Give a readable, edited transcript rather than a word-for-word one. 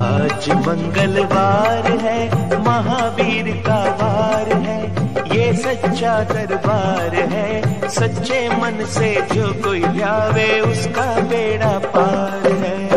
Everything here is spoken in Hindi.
आज मंगलवार है, महावीर का वार है, ये सच्चा दरबार है। सच्चे मन से जो कोई आवे उसका बेड़ा पार है।